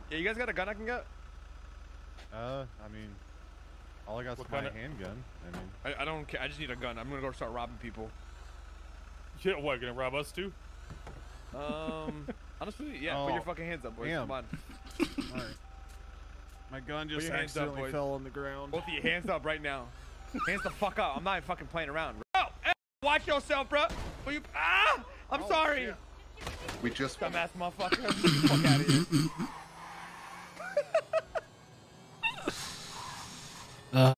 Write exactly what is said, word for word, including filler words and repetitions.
Yeah, you guys got a gun I can get? Uh, I mean, all I got is my handgun. I mean, I, I don't care. I just need a gun. I'm gonna go start robbing people. Yeah, what? Gonna rob us too? Um, honestly, yeah. Oh, put your fucking hands up, boys. damn. Come on. all right. My gun just your hands up, accidentally boys. fell on the ground. Both of your hands up right now. Hands the fuck up. I'm not even fucking playing around. Oh, hey, watch yourself, bro. Will you? Ah! I'm Oh, sorry. shit. We just. Dumbass motherfucker. Get the fuck out of here. Uh.